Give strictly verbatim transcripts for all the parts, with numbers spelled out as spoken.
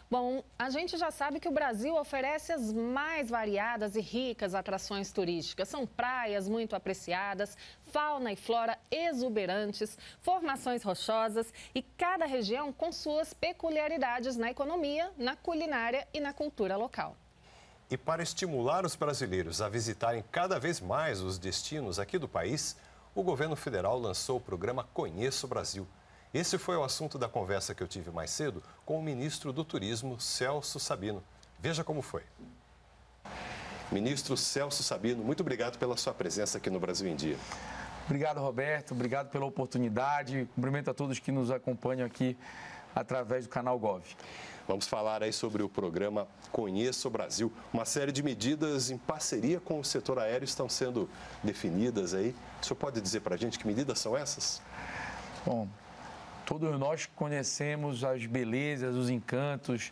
Bom, a gente já sabe que o Brasil oferece as mais variadas e ricas atrações turísticas. São praias muito apreciadas, fauna e flora exuberantes, formações rochosas e cada região com suas peculiaridades na economia, na culinária e na cultura local. E para estimular os brasileiros a visitarem cada vez mais os destinos aqui do país, o governo federal lançou o programa Conheça o Brasil. Esse foi o assunto da conversa que eu tive mais cedo com o ministro do Turismo, Celso Sabino. Veja como foi. Ministro Celso Sabino, muito obrigado pela sua presença aqui no Brasil em Dia. Obrigado, Roberto. Obrigado pela oportunidade. Cumprimento a todos que nos acompanham aqui através do canal Gov. Vamos falar aí sobre o programa Conheça o Brasil. Uma série de medidas em parceria com o setor aéreo estão sendo definidas aí. O senhor pode dizer para a gente que medidas são essas? Bom, todos nós conhecemos as belezas, os encantos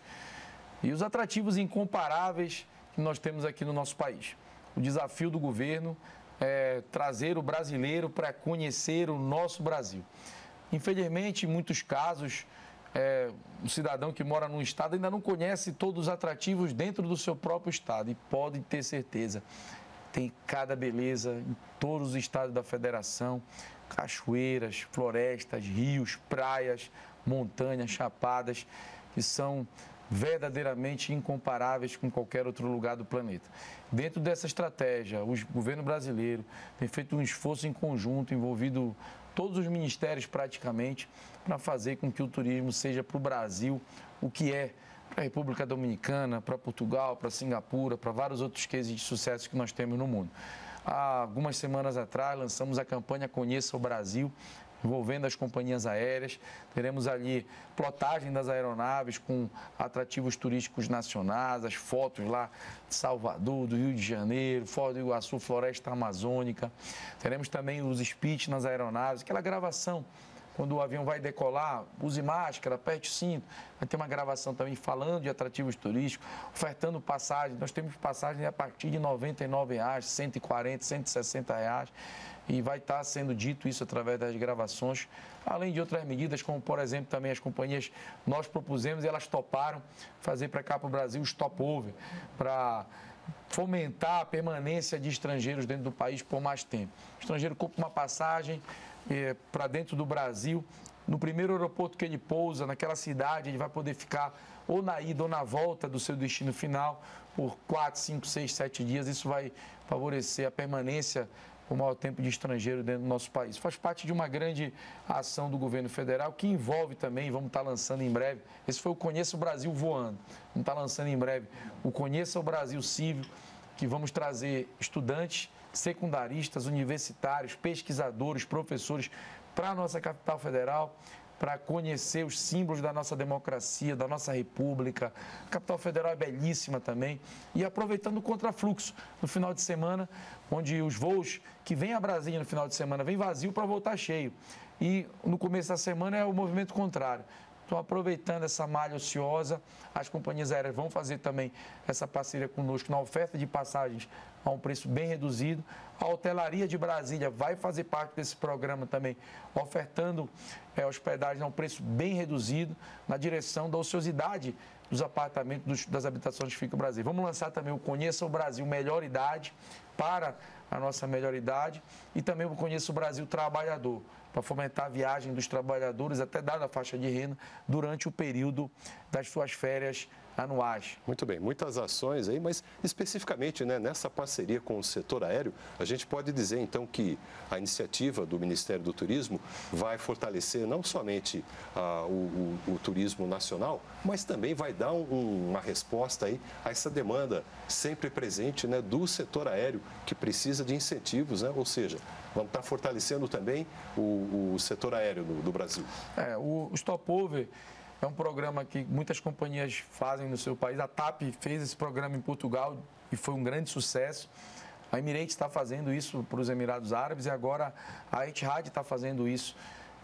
e os atrativos incomparáveis que nós temos aqui no nosso país. O desafio do governo é trazer o brasileiro para conhecer o nosso Brasil. Infelizmente, em muitos casos, é, o cidadão que mora num estado ainda não conhece todos os atrativos dentro do seu próprio estado. E pode ter certeza, tem cada beleza em todos os estados da federação. Cachoeiras, florestas, rios, praias, montanhas, chapadas, que são verdadeiramente incomparáveis com qualquer outro lugar do planeta. Dentro dessa estratégia, o governo brasileiro tem feito um esforço em conjunto, envolvido todos os ministérios praticamente, para fazer com que o turismo seja para o Brasil o que é para a República Dominicana, para Portugal, para Singapura, para vários outros cases de sucesso que nós temos no mundo. Há algumas semanas atrás, lançamos a campanha Conheça o Brasil, envolvendo as companhias aéreas. Teremos ali plotagem das aeronaves com atrativos turísticos nacionais, as fotos lá de Salvador, do Rio de Janeiro, Foz do Iguaçu, Floresta Amazônica. Teremos também os speech nas aeronaves, aquela gravação. Quando o avião vai decolar, use máscara, aperte o cinto. Vai ter uma gravação também falando de atrativos turísticos, ofertando passagem. Nós temos passagem a partir de noventa e nove reais, cento e quarenta, cento e sessenta reais. E vai estar sendo dito isso através das gravações, além de outras medidas, como, por exemplo, também as companhias, nós propusemos e elas toparam fazer para cá para o Brasil o stopover, para fomentar a permanência de estrangeiros dentro do país por mais tempo. O estrangeiro compra uma passagem É, para dentro do Brasil, no primeiro aeroporto que ele pousa, naquela cidade, ele vai poder ficar ou na ida ou na volta do seu destino final por quatro, cinco, seis, sete dias. Isso vai favorecer a permanência por maior tempo de estrangeiro dentro do nosso país. Faz parte de uma grande ação do governo federal que envolve também, vamos estar lançando em breve, esse foi o Conheça o Brasil voando, vamos estar lançando em breve o Conheça o Brasil Civil, que vamos trazer estudantes, secundaristas, universitários, pesquisadores, professores para a nossa capital federal, para conhecer os símbolos da nossa democracia, da nossa república. A capital federal é belíssima também. E aproveitando o contrafluxo no final de semana, onde os voos que vêm a Brasília no final de semana vêm vazio para voltar cheio. E no começo da semana é o movimento contrário. Então, aproveitando essa malha ociosa, as companhias aéreas vão fazer também essa parceria conosco na oferta de passagens a um preço bem reduzido. A hotelaria de Brasília vai fazer parte desse programa também, ofertando é, hospedagem a um preço bem reduzido, na direção da ociosidade dos apartamentos, dos, das habitações que ficam no Brasil. Vamos lançar também o Conheça o Brasil Melhor Idade, para a nossa melhor idade, e também o Conheça o Brasil Trabalhador, para fomentar a viagem dos trabalhadores até dada a faixa de renda durante o período das suas férias anuais. Muito bem, muitas ações aí, mas especificamente, né, nessa parceria com o setor aéreo, a gente pode dizer então que a iniciativa do Ministério do Turismo vai fortalecer não somente ah, o, o, o turismo nacional, mas também vai dar um, uma resposta aí a essa demanda sempre presente, né, do setor aéreo, que precisa de incentivos, né? Ou seja, vamos estar fortalecendo também o, o setor aéreo do, do Brasil. É, o, o Stopover é um programa que muitas companhias fazem no seu país. A TAP fez esse programa em Portugal e foi um grande sucesso. A Emirates está fazendo isso para os Emirados Árabes e agora a Etihad está fazendo isso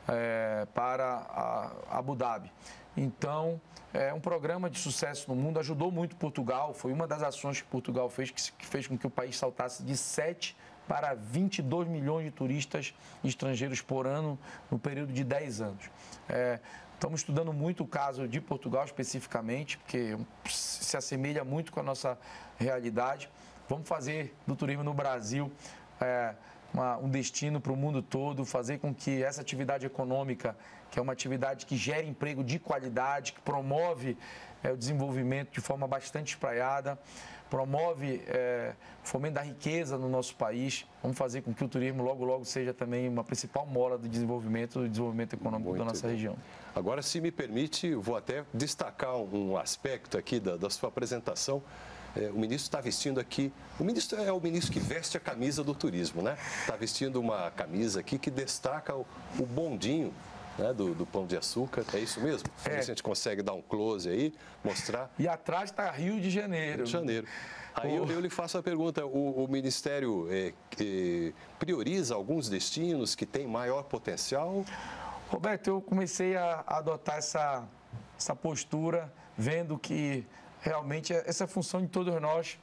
é, para a Abu Dhabi. Então, é um programa de sucesso no mundo, ajudou muito Portugal, foi uma das ações que Portugal fez, que fez com que o país saltasse de sete para vinte e dois milhões de turistas estrangeiros por ano no período de dez anos. É, Estamos estudando muito o caso de Portugal especificamente, porque se assemelha muito com a nossa realidade. Vamos fazer do turismo no Brasil é, uma, um destino para o mundo todo, fazer com que essa atividade econômica, que é uma atividade que gera emprego de qualidade, que promove é, o desenvolvimento de forma bastante espraiada, promove é, o fomento da riqueza no nosso país. Vamos fazer com que o turismo logo, logo seja também uma principal mola do desenvolvimento, do desenvolvimento econômico Muito da nossa bem. região. Agora, se me permite, vou até destacar um aspecto aqui da, da sua apresentação. É, o ministro está vestindo aqui, o ministro é o ministro que veste a camisa do turismo, né? Está vestindo uma camisa aqui que destaca o, o bondinho, né, do, do Pão de Açúcar, é isso mesmo? É. A gente consegue dar um close aí, mostrar. E atrás está Rio de Janeiro. Rio de Janeiro. Aí oh. eu, eu lhe faço a pergunta, o, o Ministério é, é, prioriza alguns destinos que têm maior potencial? Roberto, eu comecei a adotar essa, essa postura, vendo que realmente essa função de todos nós,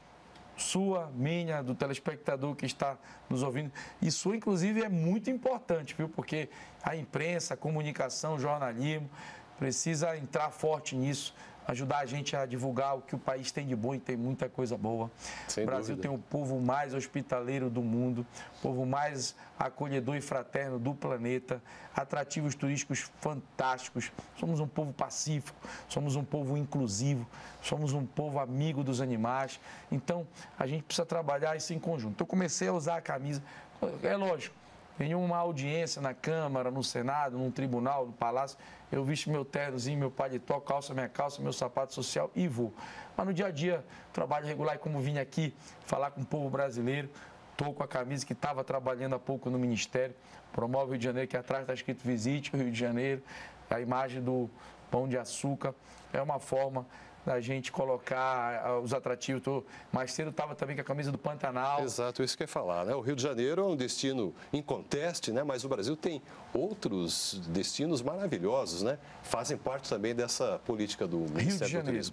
sua, minha, do telespectador que está nos ouvindo, e sua, inclusive, é muito importante, viu? Porque a imprensa, a comunicação, o jornalismo precisa entrar forte nisso, ajudar a gente a divulgar o que o país tem de bom e tem muita coisa boa. Sem o Brasil dúvida. tem o povo mais hospitaleiro do mundo, o povo mais acolhedor e fraterno do planeta, atrativos turísticos fantásticos. Somos um povo pacífico, somos um povo inclusivo, somos um povo amigo dos animais. Então, a gente precisa trabalhar isso em conjunto. Eu comecei a usar a camisa, é lógico, em uma audiência na Câmara, no Senado, num tribunal, no Palácio, eu visto meu ternozinho, meu paletó, calça minha calça, meu sapato social e vou. Mas no dia a dia, trabalho regular, e como vim aqui falar com o povo brasileiro, estou com a camisa que estava trabalhando há pouco no Ministério, promove o Rio de Janeiro, que atrás está escrito Visite o Rio de Janeiro, a imagem do Pão de Açúcar, é uma forma da gente colocar os atrativos. Tô, mais cedo estava também com a camisa do Pantanal. Exato, isso que eu ia falar, né? O Rio de Janeiro é um destino inconteste, né? Mas o Brasil tem outros destinos maravilhosos, né? Fazem parte também dessa política do Ministério do Turismo.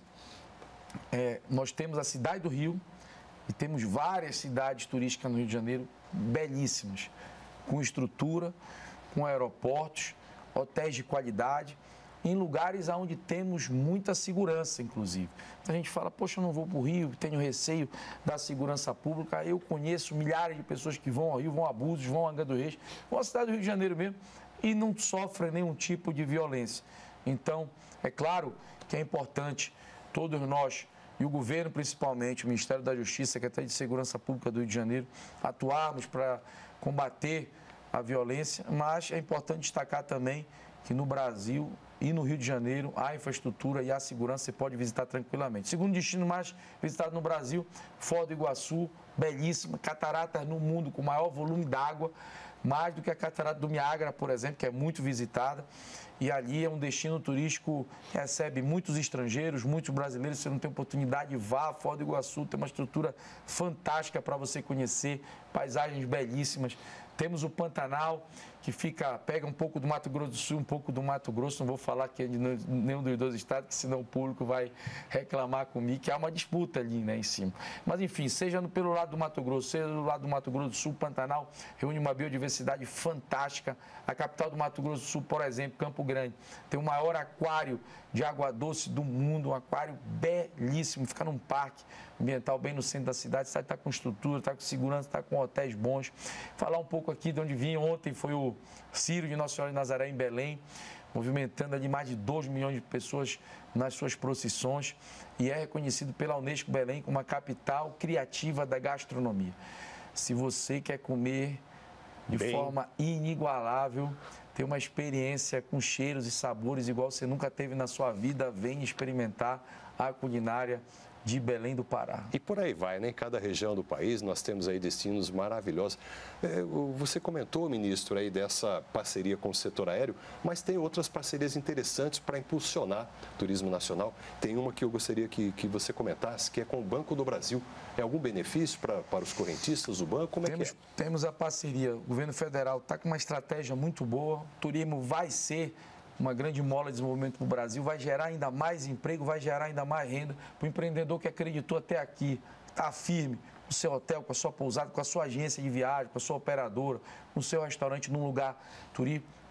É, nós temos a cidade do Rio e temos várias cidades turísticas no Rio de Janeiro belíssimas, com estrutura, com aeroportos, hotéis de qualidade, em lugares onde temos muita segurança, inclusive. Então, a gente fala, poxa, eu não vou para o Rio, tenho receio da segurança pública. Eu conheço milhares de pessoas que vão ao Rio, vão a Búzios, vão a Angra dos Reis, vão à cidade do Rio de Janeiro mesmo, e não sofrem nenhum tipo de violência. Então, é claro que é importante todos nós, e o governo principalmente, o Ministério da Justiça, a Secretaria de Segurança Pública do Rio de Janeiro, atuarmos para combater a violência, mas é importante destacar também que no Brasil e no Rio de Janeiro a infraestrutura e a segurança você pode visitar tranquilamente. Segundo destino mais visitado no Brasil, Foz do Iguaçu, belíssima, cataratas no mundo com maior volume d'água, mais do que a catarata do Niágara, por exemplo, que é muito visitada. E ali é um destino turístico que recebe muitos estrangeiros, muitos brasileiros. Você não tem oportunidade, vá a Foz do Iguaçu, tem uma estrutura fantástica para você conhecer, paisagens belíssimas. Temos o Pantanal, que fica, pega um pouco do Mato Grosso do Sul, um pouco do Mato Grosso. Não vou falar que é de nenhum dos dois estados, que senão o público vai reclamar comigo, que há uma disputa ali, né, em cima. Mas, enfim, seja no, pelo lado do Mato Grosso, seja do lado do Mato Grosso do Sul, Pantanal reúne uma biodiversidade fantástica. A capital do Mato Grosso do Sul, por exemplo, Campo Grande, tem o maior aquário de água doce do mundo, um aquário belíssimo, fica num parque ambiental bem no centro da cidade. A cidade está com estrutura, está com segurança, está com hotéis bons. Falar um pouco aqui de onde vim ontem, foi o Círio de Nossa Senhora de Nazaré, em Belém, movimentando ali mais de dois milhões de pessoas nas suas procissões, e é reconhecido pela Unesco Belém como uma capital criativa da gastronomia. Se você quer comer de Bem... forma inigualável, ter uma experiência com cheiros e sabores igual você nunca teve na sua vida, venha experimentar a culinária de Belém do Pará. E por aí vai, né? Em cada região do país nós temos aí destinos maravilhosos. É, você comentou, ministro, aí dessa parceria com o setor aéreo, mas tem outras parcerias interessantes para impulsionar o turismo nacional. Tem uma que eu gostaria que, que você comentasse, que é com o Banco do Brasil. É algum benefício para, para os correntistas do banco? Como é temos, que é? Temos a parceria. O governo federal está com uma estratégia muito boa. O turismo vai ser uma grande mola de desenvolvimento para o Brasil, vai gerar ainda mais emprego, vai gerar ainda mais renda para o empreendedor que acreditou até aqui, está firme no seu hotel, com a sua pousada, com a sua agência de viagem, com a sua operadora, no seu restaurante, num lugar turístico,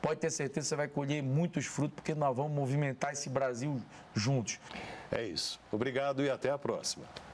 pode ter certeza que você vai colher muitos frutos, porque nós vamos movimentar esse Brasil juntos. É isso. Obrigado e até a próxima.